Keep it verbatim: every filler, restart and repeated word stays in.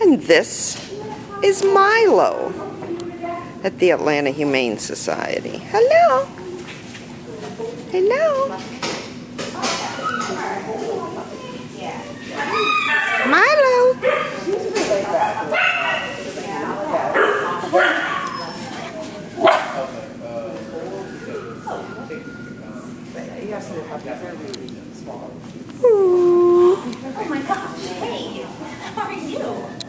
And this is Milo at the Atlanta Humane Society. Hello. Hello. Milo. Oh my gosh, hey, how are you?